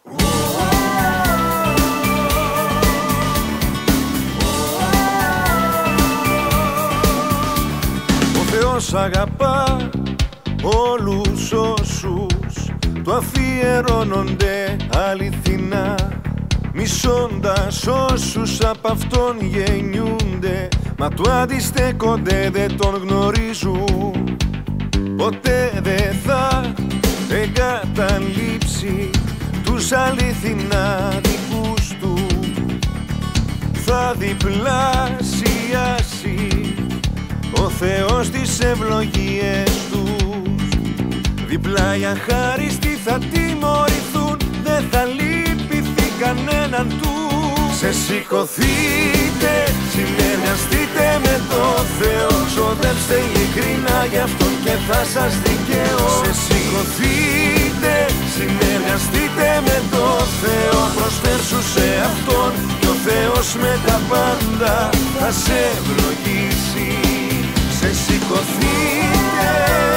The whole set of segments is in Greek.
Ο Θεός αγαπά όλους όσους το αφιερώνονται αληθινά, μισώντας όσους απ' αυτόν γεννιούνται, μα του αντιστέκονται, δεν τον γνωρίζουν. Ποτέ δεν θα εγκαταλείψει τους αληθινά δικούς του, θα διπλασιάσει ο Θεός τις ευλογίες τους. Διπλά οι αχάριστοι θα τιμωρηθούν, δεν θα λυπηθεί κανέναν του. Σε σηκωθείτε, συνεργαστείτε με το Θεό, ξοδέψτε ειλικρινά γι' αυτόν και θα σας δικαιώ. Σε σηκωθείτε, συνεργαστείτε με το Θεό, προσφέρσου σε αυτόν και ο Θεός με τα πάντα θα σε ευλογήσει. Σε σηκωθείτε.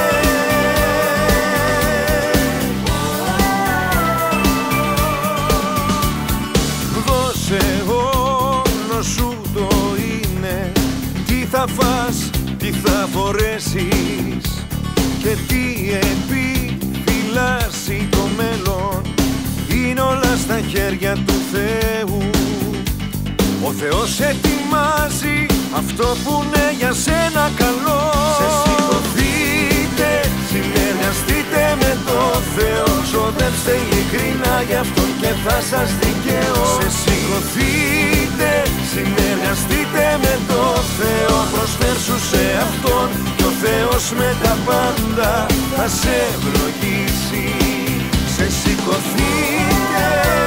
Δώσε όλο σου το είναι, τι θα φας, τι θα φορέσεις και τι επιφυλάσσει το μέλλον. Είναι όλα στα χέρια του Θεού. Ο Θεός ετοιμάζει αυτό που είναι για σένα καλό. Σε σηκωθείτε, συνεργαστείτε με το Θεό, ξοδέψτε ειλικρινά γι' αυτόν και θα σας δικαιώ. Σε σηκωθείτε, συνεργαστείτε με το Θεό, προσφέρσου σε αυτόν και ο Θεός με τα πάντα θα σε ευλογήσει. Σε σηκωθείτε.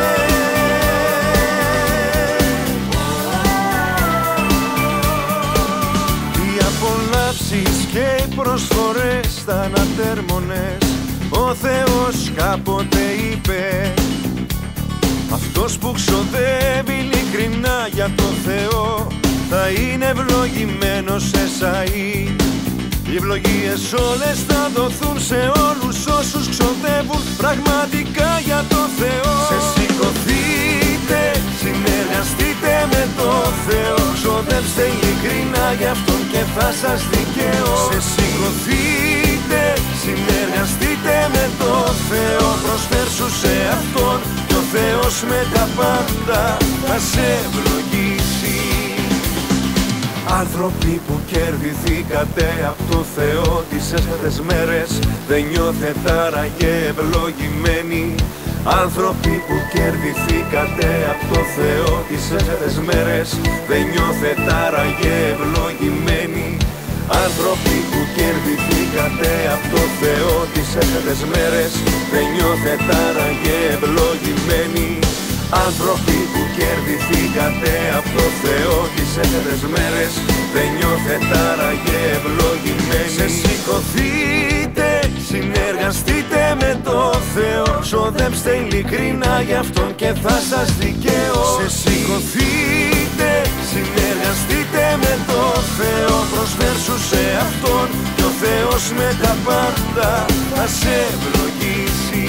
Και οι προσφορές θα ανατέρμονες. Ο Θεός κάποτε είπε, αυτός που ξοδεύει ειλικρινά για το Θεό θα είναι ευλογημένος εσαΐ. Οι ευλογίες όλες θα δοθούν σε όλους όσους ξοδεύουν πραγματικά για το Θεό. Σε σηκωθείτε, συνεργαστείτε με το Θεό, ξοδέψτε ειλικρινά γι' αυτόν και θα σας δικαιώ. Σε σηκωθείτε, συνεργαστείτε με το Θεό, προσφέρσου σε αυτόν και ο Θεός με τα πάντα θα σε ευλογήσει. Άνθρωποι που κερδηθήκατε από το Θεό τις έσχατες μέρες, δεν νιώθετε άραγε ευλογημένοι. Άνθρωποι που κερδηθήκατε από το Θεό τις έσχατες μέρες, δεν νιώθετε άραγε ευλογημένοι. Άνθρωποι που κερδηθήκατε από το Θεό τις έσχατες μέρες, δεν νιώθετε άραγε ευλογημένοι. Άνθρωποι που κερδηθήκατε από το Θεό τις έσχατες μέρες, δεν νιώθετε άραγε ευλογημένοι. Σε σηκωθείτε, συνεργαστείτε με το Θεό, ξοδέψτε ειλικρινά γι' αυτόν και θα σας δικαιώ. Σε σηκωθείτε, συνεργαστείτε με το Θεό, προσφέρσου σε αυτόν και ο Θεός με τα πάντα θα σε ευλογήσει.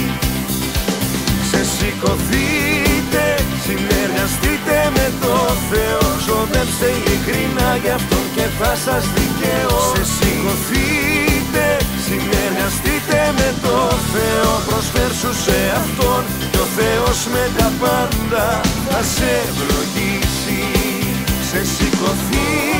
Σε σηκωθείτε, συνεργαστείτε με το Θεό, ξοδέψτε ειλικρινά γι' αυτόν και θα σας δικαιώ. Σε σηκωθείτε, συνεργαστείτε με το Θεό, προσφέρσου σε αυτόν και ο Θεός με τα πάντα θα σε ευλογήσει. Σε σηκωθείτε.